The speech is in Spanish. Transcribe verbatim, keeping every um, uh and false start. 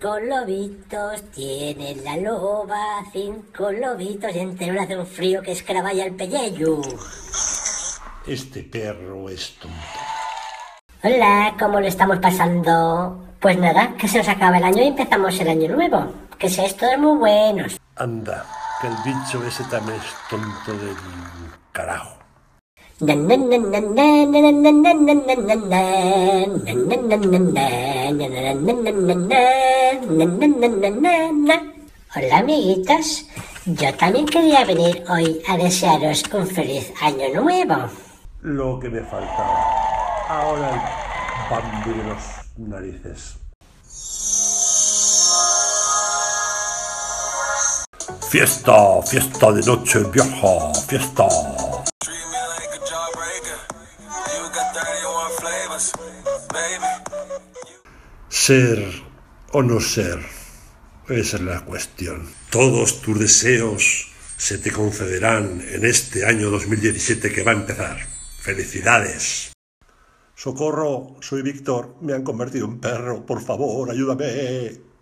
Cinco lobitos tiene la loba, cinco lobitos y entero le hace un frío que es que la vaya el pelleyu. Este perro es tonto. Hola, ¿cómo lo estamos pasando? Pues nada, que se nos acaba el año y empezamos el año nuevo. Que seáis todos muy buenos. Anda, que el bicho ese también es tonto del carajo. Hola amiguitos, yo también quería venir hoy a desearos un feliz año nuevo. Lo que me faltaba. Ahora el bambi de los narices. Fiesta, fiesta de noche vieja, fiesta. Ser o no ser, esa es la cuestión. Todos tus deseos se te concederán en este año dos mil diecisiete que va a empezar. ¡Felicidades! Socorro, soy Víctor, me han convertido en perro, por favor, ayúdame.